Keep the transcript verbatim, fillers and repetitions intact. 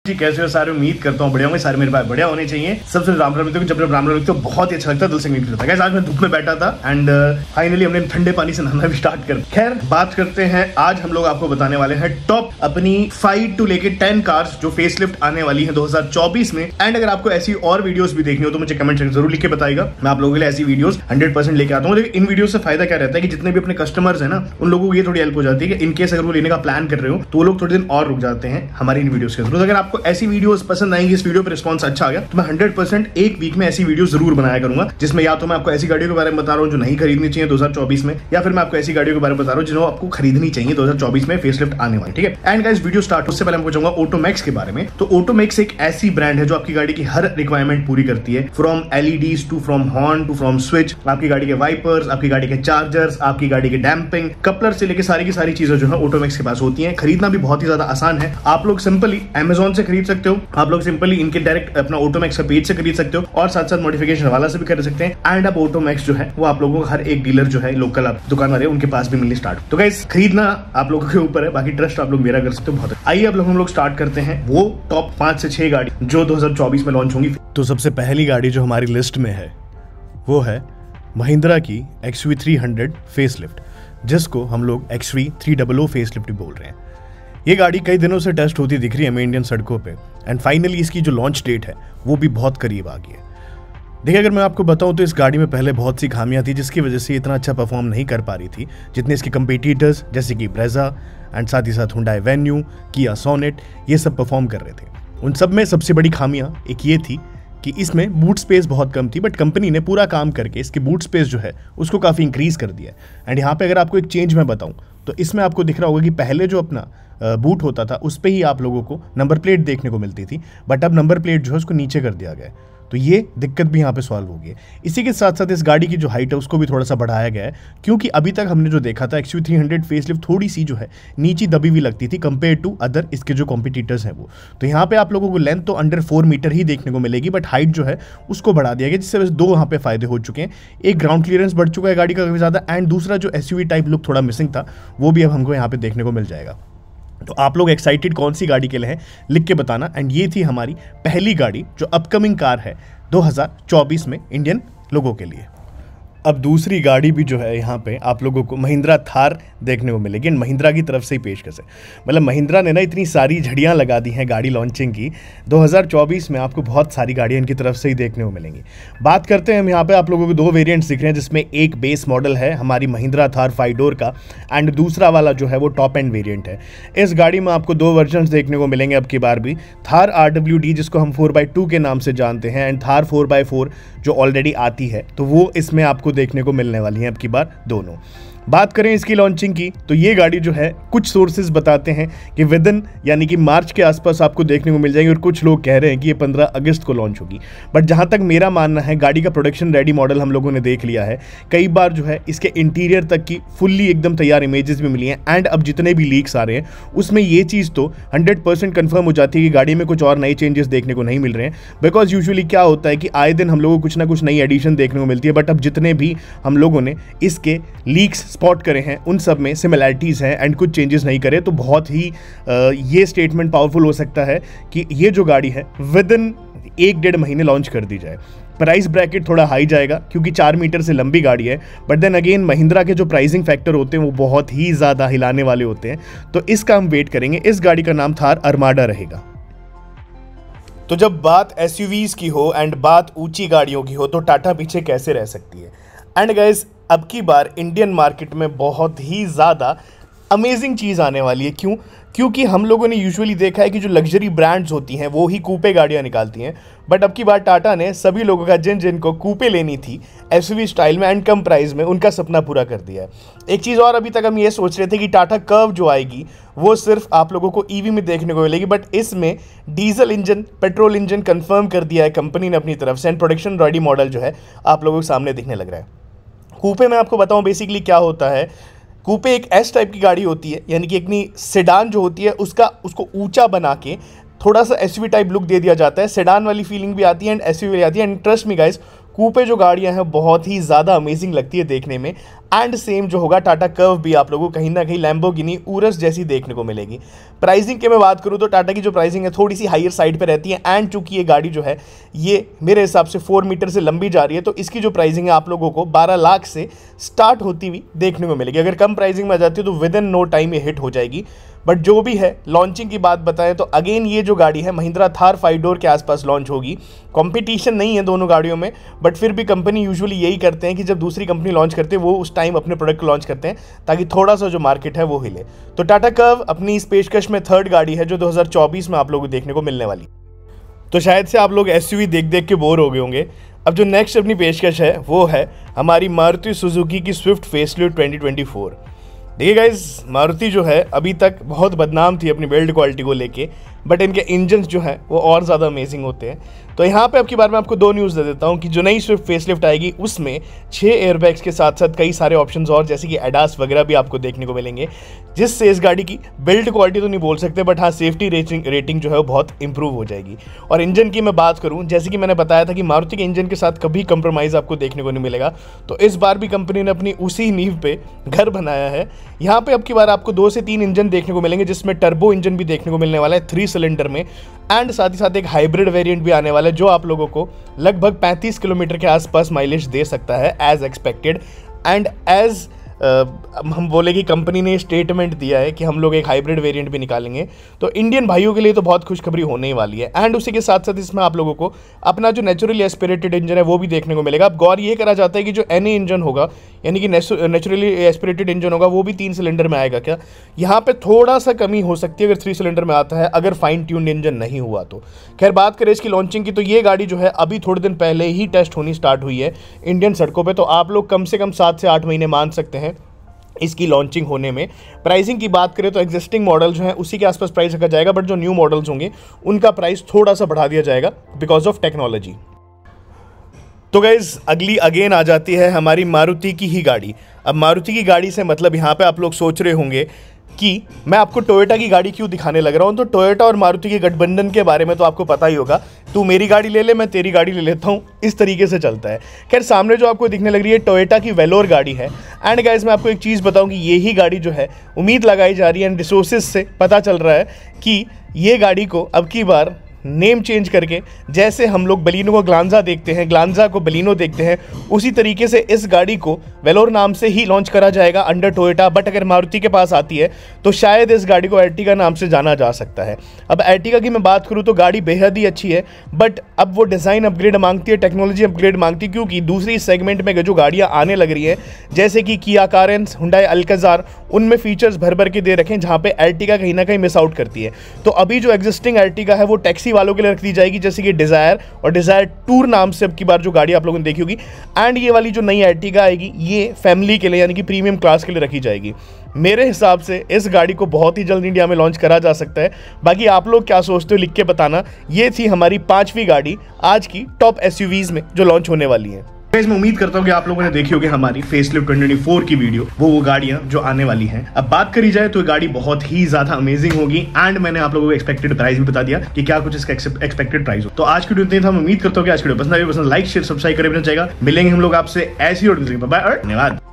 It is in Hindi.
जी कैसे हो सारे, उम्मीद करता हूँ बढ़िया होंगे सारे। मेरे भाई बढ़िया होने चाहिए। सबसे राम राम मित्रों, जब जब राम राम मित्रों बहुत ही अच्छा लगता है, दिल से मीट होता है। आज मैं धूप में बैठा था एंड फाइनली हमने ठंडे पानी से नहाना भी स्टार्ट कर। खैर बात करते हैं, आज हम लोग आपको बताने वाले हैं टॉप अपनी फाइव टू लेके टेन कार्स जो फेसलिफ्ट आने वाली है दो हज़ार चौबीस में। एंड अगर आपको ऐसी और वीडियोस भी देखनी हो तो मुझे कमेंट सेक्शन जरूर लिख के बताइएगा। मैं आप लोगों के लिए ऐसी वीडियोस हंड्रेड परसेंट लेके आता हूँ। लेकिन इन वीडियो से फायदा क्या रहता है कि जितने भी अपने कस्टमर्स है ना, उन लोगों को ये थोड़ी हेल्प हो जाती है कि इनकेस अगर वो लेने का प्लान कर रहे हो तो वो लोग थोड़े दिन और रुक जाते हैं हमारी इन वीडियोस के थ्रू। अगर आपको ऐसी वीडियोस पसंद आएंगी, इस वीडियो पे रिस्पांस अच्छा आ गया तो मैं हंड्रेड परसेंट एक वीक में ऐसी वीडियो जरूर बनाया करूंगा, जिसमें या तो मैं आपको ऐसी गाड़ियों के बारे में बता रहा हूं जो नहीं खरीदनी चाहिए दो हज़ार चौबीस में, या फिर मैं आपको ऐसी गाड़ियों के बारे में बता रहा हूं जिन्हें आपको खरीदनी चाहिए दो हज़ार चौबीस में फेसलिफ्ट आने वाली। ठीक है। एंड गाइस वीडियो स्टार्ट उससे पहले मैं पूछूंगा ऑटोमैक्स के बारे में। तो ऑटोमैक्स एक ऐसी ब्रांड है जो आपकी गाड़ी की हर रिक्वायरमेंट पूरी करती है, from LEDs to from horn to from switch, आपकी गाड़ी के वाइपर्स, आपकी गाड़ी के चार्जर्स, आपकी गाड़ी के डैम्पिंग, कपलर से लेकर सारी की सारी चीजें जो है ऑटोमैक्स के पास होती है। खरीदना भी बहुत ही ज्यादा आसान है। आप लोग सिंपली अमेजॉन से खरीद सकते हो, आप लोग सिंपली इनके डायरेक्ट अपना ऑटोमैक्स का पेज से खरीद सकते हो, और साथ साथ मॉडिफिकेशन वाला से भी कर सकते हैं। एंड अब ऑटोमैक्स जो है वो आप लोगों को हर एक डीलर जो है लोकल आप दुकान वाले उनके पास भी मिलनी स्टार्ट। तो गाइस खरीदना आप लोगों के ऊपर है, बाकी ट्रस्ट आप लोग मेरा कर सकते हो। बहुत आइए अब लोग हम लोग स्टार्ट करते हैं वो टॉप पांच से छह गाड़ी जो दो हज़ार चौबीस में लॉन्च होंगी। तो सबसे पहली गाड़ी जो हमारी लिस्ट में है वो है महिंद्रा की X V three hundred facelift, जिसको हम लोग X V three hundred facelift बोल रहे हैं। ये गाड़ी कई दिनों से टेस्ट होती दिख रही है हमें इंडियन सड़कों पे, एंड फाइनली इसकी जो लॉन्च डेट है वो भी बहुत करीब आ गई है। देखिए अगर मैं आपको बताऊं तो इस गाड़ी में पहले बहुत सी खामियां थी, जिसकी वजह से इतना अच्छा परफॉर्म नहीं कर पा रही थी जितने इसके कंपीटिटर्स जैसे कि ब्रेजा एंड साथ ही साथ हुंडई वेन्यू, किया सोनेट, ये सब परफॉर्म कर रहे थे। उन सब में सबसे बड़ी खामियां एक ये थी कि इसमें बूट स्पेस बहुत कम थी, बट कंपनी ने पूरा काम करके इसके बूट स्पेस जो है उसको काफ़ी इंक्रीज कर दिया है। एंड यहाँ पे अगर आपको एक चेंज मैं बताऊँ तो इसमें आपको दिख रहा होगा कि पहले जो अपना बूट होता था उस पर ही आप लोगों को नंबर प्लेट देखने को मिलती थी, बट अब नंबर प्लेट जो है उसको नीचे कर दिया गया है। तो ये दिक्कत भी यहाँ पे सॉल्व हो गई है। इसी के साथ साथ इस गाड़ी की जो हाइट है उसको भी थोड़ा सा बढ़ाया गया है, क्योंकि अभी तक हमने जो देखा था X V three hundred facelift थोड़ी सी जो है नीची दबी हुई लगती थी कंपेयर टू अदर इसके जो कॉम्पिटिटर्स हैं वो। तो यहाँ पे आप लोगों को लेंथ तो अंडर फोर मीटर ही देखने को मिलेगी, बट हाइट जो है उसको बढ़ा दिया गया, जिससे वैसे दो यहाँ पे फायदे हो चुके हैं। एक ग्राउंड क्लियरेंस बढ़ चुका है गाड़ी का काफ़ी ज़्यादा, एंड दूसरा जो S U V type look थोड़ा मिसिंग था वो भी अब हमको यहाँ पे देखने को मिल जाएगा। तो आप लोग एक्साइटेड कौन सी गाड़ी के लिए हैं लिख के बताना। एंड ये थी हमारी पहली गाड़ी जो अपकमिंग कार है दो हज़ार चौबीस में इंडियन लोगों के लिए। अब दूसरी गाड़ी भी जो है यहाँ पे आप लोगों को महिंद्रा थार देखने को मिलेगी, एंड महिंद्रा की तरफ से ही पेशकश है। मतलब महिंद्रा ने ना इतनी सारी झड़ियाँ लगा दी हैं गाड़ी लॉन्चिंग की, दो हज़ार चौबीस में आपको बहुत सारी गाड़ियाँ इनकी तरफ से ही देखने को मिलेंगी। बात करते हैं हम यहाँ पे आप लोगों को दो वेरिएंट्स दिख रहे हैं, जिसमें एक बेस मॉडल है हमारी महिंद्रा थार फाइव डोर का, एंड दूसरा वाला जो है वो टॉप एंड वेरियंट है। इस गाड़ी में आपको दो वर्जन देखने को मिलेंगे अब की बार भी, थार आर डब्ल्यू डी जिसको हम फोर बाई टू के नाम से जानते हैं, and Thar four by four जो ऑलरेडी आती है, तो वो इसमें आपको देखने को मिलने वाली है अब की बार दोनों। बात करें इसकी लॉन्चिंग की तो ये गाड़ी जो है कुछ सोर्सेज बताते हैं कि विद इन यानी कि मार्च के आसपास आपको देखने को मिल जाएंगे, और कुछ लोग कह रहे हैं कि ये पंद्रह अगस्त को लॉन्च होगी। बट जहां तक मेरा मानना है, गाड़ी का प्रोडक्शन रेडी मॉडल हम लोगों ने देख लिया है, कई बार जो है इसके इंटीरियर तक की फुल्ली एकदम तैयार इमेजेस भी मिली हैं, एंड अब जितने भी लीक्स आ रहे हैं उसमें ये चीज़ तो हंड्रेड परसेंट कन्फर्म हो जाती है कि गाड़ी में कुछ और नए चेंजेस देखने को नहीं मिल रहे हैं। बिकॉज यूजुअली क्या होता है कि आए दिन हम लोगों को कुछ ना कुछ नई एडिशन देखने को मिलती है, बट अब जितने भी हम लोगों ने इसके लीक्स स्पॉट करे हैं उन सब में सिमिलैरिटीज़ हैं, एंड कुछ चेंजेस नहीं करे, तो बहुत ही आ, ये स्टेटमेंट पावरफुल हो सकता है कि ये जो गाड़ी है विद इन एक डेढ़ महीने लॉन्च कर दी जाए। प्राइस ब्रैकेट थोड़ा हाई जाएगा क्योंकि चार मीटर से लंबी गाड़ी है, बट देन अगेन महिंद्रा के जो प्राइसिंग फैक्टर होते हैं वो बहुत ही ज़्यादा हिलाने वाले होते हैं, तो इसका हम वेट करेंगे। इस गाड़ी का नाम थार अरमाडा रहेगा। तो जब बात एसयूवीज की हो एंड बात ऊंची गाड़ियों की हो तो टाटा पीछे कैसे रह सकती है। एंड गाइस अब की बार इंडियन मार्केट में बहुत ही ज़्यादा अमेजिंग चीज़ आने वाली है। क्यों? क्योंकि हम लोगों ने यूजुअली देखा है कि जो लग्जरी ब्रांड्स होती हैं वो ही कूपे गाड़ियाँ निकालती हैं, बट अब की बार टाटा ने सभी लोगों का जिन जिनको कूपे लेनी थी एसयूवी स्टाइल में एंड कम प्राइस में, उनका सपना पूरा कर दिया है। एक चीज़ और, अभी तक हम ये सोच रहे थे कि टाटा कर्व जो आएगी वो सिर्फ आप लोगों को ईवी में देखने को मिलेगी, बट इसमें diesel engine, petrol engine confirm कर दिया है कंपनी ने अपनी तरफ से, एंड प्रोडक्शन रेडी मॉडल जो है आप लोगों के सामने दिखने लग रहा है। कूपे में आपको बताऊं बेसिकली क्या होता है। कूपे एक एस टाइप की गाड़ी होती है, यानी कि अपनी सेडान जो होती है उसका उसको ऊंचा बना के थोड़ा सा एसयूवी टाइप लुक दे दिया जाता है। सेडान वाली फीलिंग भी आती है एंड एसयूवी वाली आती है। And trust me guys, coupe जो गाड़ियां हैं बहुत ही ज़्यादा अमेजिंग लगती है देखने में। एंड सेम जो होगा टाटा कर्व भी आप लोगों को कहीं ना कहीं लैम्बोर्गिनी उरस जैसी देखने को मिलेगी। प्राइसिंग की मैं बात करूं तो टाटा की जो प्राइसिंग है थोड़ी सी हायर साइड पे रहती है। एंड चूंकि ये गाड़ी जो है ये मेरे हिसाब से फोर मीटर से लंबी जा रही है, तो इसकी जो प्राइसिंग है आप लोगों को बारह लाख से स्टार्ट होती हुई देखने को मिलेगी। अगर कम प्राइसिंग में आ जाती है तो विद इन नो टाइम ये हिट हो जाएगी। बट जो भी है, लॉन्चिंग की बात बताएं तो अगेन ये जो गाड़ी है महिंद्रा थार फाइव डोर के आसपास लॉन्च होगी। कंपटीशन नहीं है दोनों गाड़ियों में, बट फिर भी कंपनी यूजुअली यही करते हैं कि जब दूसरी कंपनी लॉन्च करते हैं वो उस टाइम अपने प्रोडक्ट को लॉन्च करते हैं ताकि थोड़ा सा जो मार्केट है वो हिले। तो टाटा कर्व अपनी इस पेशकश में थर्ड गाड़ी है जो दो हज़ार चौबीस में आप लोगों को देखने को मिलने वाली। तो शायद से आप लोग एसयूवी देख देख के बोर हो गए होंगे। अब जो नेक्स्ट अपनी पेशकश है वो है हमारी मारुति सुजुकी की swift facelift twenty twenty four. देखिए गाइज, मारुति जो है अभी तक बहुत बदनाम थी अपनी बिल्ड क्वालिटी को लेके, बट इनके इंजन्स जो हैं वो और ज़्यादा अमेजिंग होते हैं। तो यहाँ पे अब की बार मैं आपको दो न्यूज़ दे देता हूँ कि जो नई स्विफ्ट फेसलिफ्ट आएगी उसमें छः एयरबैग्स के साथ साथ कई सारे ऑप्शंस और जैसे कि एडास वगैरह भी आपको देखने को मिलेंगे, जिससे इस गाड़ी की बिल्ड क्वालिटी तो नहीं बोल सकते बट हाँ सेफ्टी रेटिंग रेटिंग जो है वो बहुत इंप्रूव हो जाएगी। और इंजन की मैं बात करूँ, जैसे कि मैंने बताया था कि मारुति के इंजन के साथ कभी कंप्रोमाइज़ आपको देखने को नहीं मिलेगा, तो इस बार भी कंपनी ने अपनी उसी नींव पे घर बनाया है। यहाँ पे अब की बार आपको दो से तीन इंजन देखने को मिलेंगे, जिसमें टर्बो इंजन भी देखने को मिलने वाला है थ्री सिलेंडर में। एंड साथ ही साथ एक हाइब्रिड वेरिएंट भी आने वाला है जो आप लोगों को लगभग पैंतीस किलोमीटर के आसपास माइलेज दे सकता है as expected. And as Uh, हम बोले कि कंपनी ने स्टेटमेंट दिया है कि हम लोग एक हाइब्रिड वेरिएंट भी निकालेंगे, तो इंडियन भाइयों के लिए तो बहुत खुशखबरी होने ही वाली है। एंड उसी के साथ साथ इसमें आप लोगों को अपना जो नेचुरली एस्पिरेटेड इंजन है वो भी देखने को मिलेगा। अब गौर ये करा जाता है कि जो एन ए इंजन होगा यानी कि नेचुरली एस्पिरेटेड इंजन होगा वो भी तीन सिलेंडर में आएगा क्या? यहाँ पे थोड़ा सा कमी हो सकती है अगर थ्री सिलेंडर में आता है, अगर फाइन ट्यून्ड इंजन नहीं हुआ तो। खैर बात करें इसकी लॉन्चिंग की, तो ये गाड़ी जो है अभी थोड़े दिन पहले ही टेस्ट होनी स्टार्ट हुई है इंडियन सड़कों पर, तो आप लोग कम से कम सात से आठ महीने मान सकते हैं इसकी लॉन्चिंग होने में। प्राइसिंग की बात करें तो एग्जिस्टिंग मॉडल जो है उसी के आसपास प्राइस रखा जाएगा, बट जो न्यू मॉडल्स होंगे उनका प्राइस थोड़ा सा बढ़ा दिया जाएगा बिकॉज ऑफ टेक्नोलॉजी। तो गाइज अगली अगेन आ जाती है हमारी मारुति की ही गाड़ी। अब मारुति की गाड़ी से मतलब यहाँ पे आप लोग सोच रहे होंगे कि मैं आपको टोयोटा की गाड़ी क्यों दिखाने लग रहा हूँ। तो टोयोटा और मारुति के गठबंधन के बारे में तो आपको पता ही होगा, तू मेरी गाड़ी ले ले मैं तेरी गाड़ी ले लेता हूँ, इस तरीके से चलता है। खैर सामने जो आपको दिखने लग रही है टोयोटा की वेलोर गाड़ी है। एंड गाइज मैं आपको एक चीज़ बताऊँ कि ये ही गाड़ी जो है उम्मीद लगाई जा रही है एंड रिसोर्सेज से पता चल रहा है कि ये गाड़ी को अब की बार नेम चेंज करके, जैसे हम लोग बलिनो को ग्लांजा देखते हैं, ग्लांजा को बलिनो देखते हैं, उसी तरीके से इस गाड़ी को वेलोर नाम से ही लॉन्च करा जाएगा अंडर टोयोटा। बट अगर मारुति के पास आती है तो शायद इस गाड़ी को एर्टिगा नाम से जाना जा सकता है। अब एर्टिगा की मैं बात करूँ तो गाड़ी बेहद ही अच्छी है, बट अब वो डिज़ाइन अपग्रेड मांगती है, टेक्नोलॉजी अपग्रेड मांगती है, क्योंकि दूसरी सेगमेंट में जो गाड़ियाँ आने लग रही हैं जैसे कि किया कारेंस, हुंडई अल्काज़ार, उनमें फीचर्स भर भर के दे रखे हैं जहाँ पे एर्टिगा कहीं ना कहीं मिस आउट करती है। तो अभी जो एग्जिस्टिंग एर्टिगा है वो टैक्सी वालों के लिए रख दी जाएगी, जैसे कि डिजायर और डिजायर टूर नाम से अब की बार जो गाड़ी आप लोगों ने देखी होगी। एंड ये वाली जो नई एर्टिगा आएगी ये फैमिली के लिए यानी कि प्रीमियम क्लास के लिए रखी जाएगी। मेरे हिसाब से इस गाड़ी को बहुत ही जल्द इंडिया में लॉन्च करा जा सकता है। बाकी आप लोग क्या सोचते हो लिख के बताना। ये थी हमारी पांचवी गाड़ी आज की टॉप एसयूवीज में जो लॉन्च होने वाली है। मैं उम्मीद करता हूँ कि आप लोगों ने देखी होगी हमारी फेसलिफ्ट ट्वेंटी ट्वेंटी फोर की वीडियो, वो वो गाड़ियां जो आने वाली हैं। अब बात करी जाए तो ये गाड़ी बहुत ही ज्यादा अमेजिंग होगी एंड मैंने आप लोगों को एक्सपेक्टेड प्राइस भी बता दिया कि क्या कुछ इसका एक्सपेक्टेड प्राइस हो। तो आज की वीडियो हम उम्मीद करता हूँ कि आज की वीडियो पसंद आई, पसंद लाइक शेयर सब्सक्राइब करना चाहिए। मिलेंगे हम लोग आपसे ऐसी और बाय और धन्यवाद।